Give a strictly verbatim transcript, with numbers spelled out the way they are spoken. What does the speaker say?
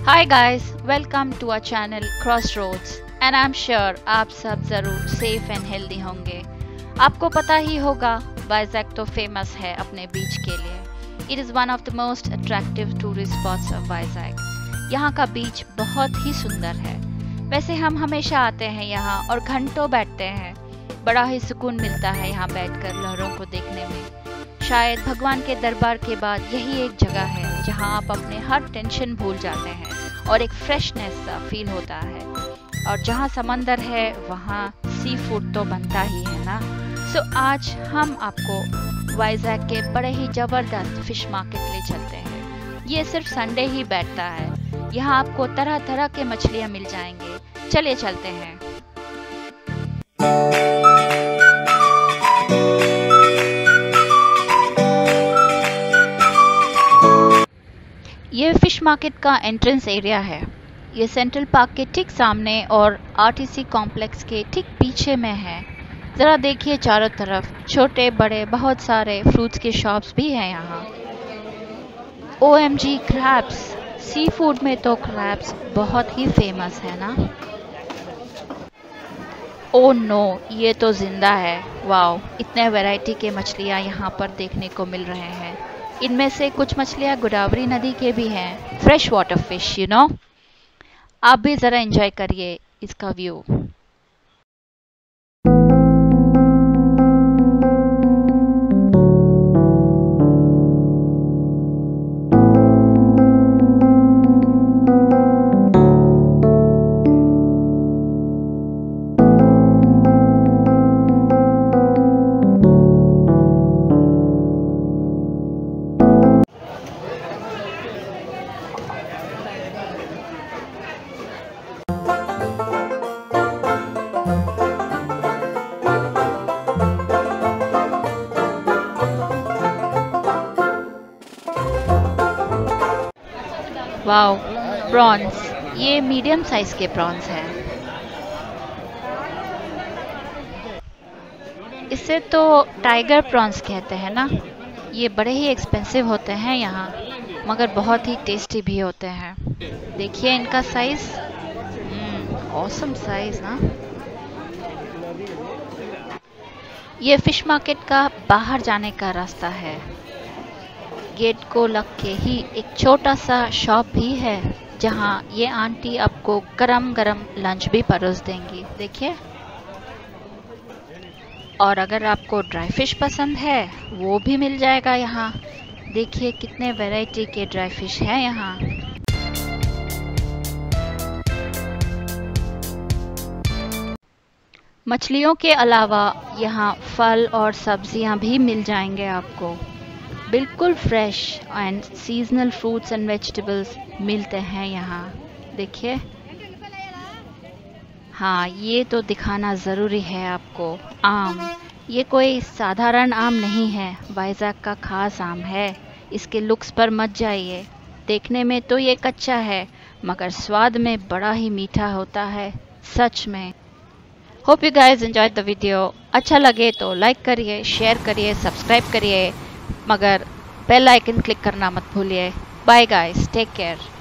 Hi guys, welcome to our channel Crossroads and I'm sure आप सब ज़रूर safe and healthy होंगे। आपको पता ही होगा वाइजैक तो फेमस है अपने बीच के लिए। It is one of the most attractive tourist spots of Vizag. यहाँ का बीच बहुत ही सुंदर है। वैसे हम हमेशा आते हैं यहाँ और घंटों बैठते हैं। बड़ा ही सुकून मिलता है यहाँ बैठकर लहरों को देखने में। शायद भगवान के दरबार के बाद यही एक जगह है जहाँ आप अपने हर टेंशन भूल जाते हैं और एक फ्रेशनेस सा फील होता है। और जहाँ समंदर है वहाँ सी फूड तो बनता ही है ना। सो so, आज हम आपको वाइजैक के बड़े ही ज़बरदस्त फिश मार्केट ले चलते हैं। ये सिर्फ संडे ही बैठता है। यहाँ आपको तरह तरह के मछलियाँ मिल जाएंगे। चलिए चलते हैं। ये फिश मार्केट का एंट्रेंस एरिया है। ये सेंट्रल पार्क के ठीक सामने और आरटीसी कॉम्प्लेक्स के ठीक पीछे में है। ज़रा देखिए चारों तरफ छोटे बड़े बहुत सारे फ्रूट्स के शॉप्स भी हैं यहाँ। O M G crabs, seafood में तो क्रैब्स बहुत ही फेमस है ना। ओ नो, ये तो जिंदा है। वाओ, इतने वैरायटी के मछलियाँ यहाँ पर देखने को मिल रहे हैं। इनमें से कुछ मछलियाँ गोदावरी नदी के भी हैं, fresh water fish you know. आप भी ज़रा एंजॉय करिए इसका व्यू। वाओ, प्रॉन्स, ये मीडियम साइज के प्रॉन्स हैं। इसे तो टाइगर प्रॉन्स कहते हैं ना। ये बड़े ही एक्सपेंसिव होते हैं यहाँ, मगर बहुत ही टेस्टी भी होते हैं। देखिए इनका साइज, ऑसम साइज ना। ये फिश मार्केट का बाहर जाने का रास्ता है। गेट को लग के ही एक छोटा सा शॉप भी है जहाँ ये आंटी आपको गरम गरम लंच भी परोस देंगी। देखिए, और अगर आपको ड्राई फिश पसंद है वो भी मिल जाएगा यहाँ। देखिए कितने वैरायटी के ड्राई फिश हैं यहाँ। मछलियों के अलावा यहाँ फल और सब्जियाँ भी मिल जाएंगे आपको। बिल्कुल fresh and seasonal fruits and vegetables मिलते हैं यहाँ। देखिए, हाँ ये तो दिखाना ज़रूरी है आपको। आम, ये कोई साधारण आम नहीं है, वाइजैक का खास आम है। इसके लुक्स पर मत जाइए। देखने में तो ये कच्चा है मगर स्वाद में बड़ा ही मीठा होता है सच में। Hope you guys enjoyed the video. अच्छा लगे तो लाइक करिए, शेयर करिए, सब्सक्राइब करिए, मगर बेल आइकन क्लिक करना मत भूलिए। Bye guys, take care.